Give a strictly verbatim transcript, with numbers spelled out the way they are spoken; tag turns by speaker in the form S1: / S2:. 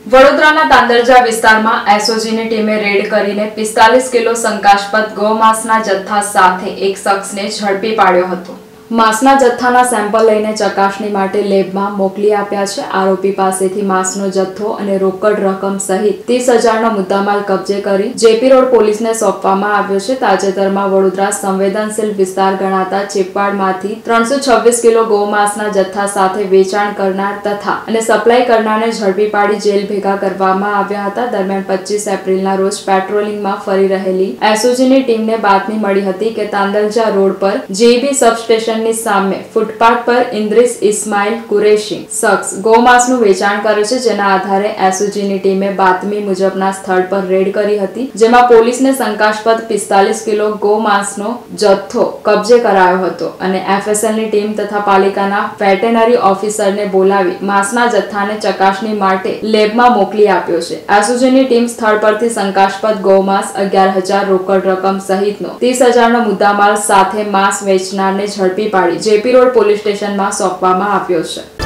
S1: વડોદરાના તાંદલજા વિસ્તારમાં એસઓજીની ટીમે રેડ કરીને પિસ્તાલીસ કિલો શંકાસ્પદ ગૌમાંસના જથ્થા સાથે એક શખ્સને ઝડપી પાડ્યો હતો। માંસના જથ્થાના સેમ્પલ લઈને ચકાસણી માટે લેબમાં મોકલી આપ્યા છે। આરોપી પાસેથી માંસનો જથ્થો અને રોકડ રકમ સહિત ત્રીસ હજારનો મુદ્દામાલ કબજે કરી જેપી રોડ પોલીસને સોંપવામાં આવ્યો છે। તાજેતરમાં વડોદરા સંવેદનશીલ વિસ્તાર ગણાતા ચીપવાડમાંથી ત્રણસો છવ્વીસ કિલો ગૌમાંસના જથ્થા સાથે વેચાણ કરનાર તથા અને સપ્લાય કરનારને ઝડપી પાડી જેલ ભેગા કરવામાં આવ્યા હતા। દરમિયાન પચીસ એપ્રિલના રોજ પેટ્રોલિંગમાં ફરી રહેલી એસઓજીની ટીમને બાતમી મળી હતી કે તાંદલજા રોડ પર જેબી સબસ્ટેશન ની સામે ફૂટપાથ પર ઇન્દ્રિસ ઇસ્માઇલ કુરેશી શખ્સ ગૌમાંસનું વેચાણ કરે છે, જેના આધારે એસઓજીની ટીમે બાતમી મુજબના સ્થળ પર રેડ કરી હતી, જેમાં પોલીસને શંકાસ્પદ પિસ્તાલીસ કિલો ગૌમાંસનો જથ્થો કબજે કરાયો હતો અને એફએસએલની ટીમ તથા પાલિકાના વેટેનરી ઓફિસરને બોલાવી માંસના જથ્થાને ચકાસણી માટે લેબમાં મોકલી આપ્યો છે। એસઓજીની ટીમ સ્થળ પરથી શંકાસ્પદ ગૌમાંસ અગિયાર હજાર રોકડ રકમ સહિતનો ત્રીસ હજારનો મુદ્દામાલ સાથે માંસ વેચનારને ઝડપી પાડી જેપી રોડ પોલીસ સ્ટેશનમાં સોંપવામાં આવ્યો છે।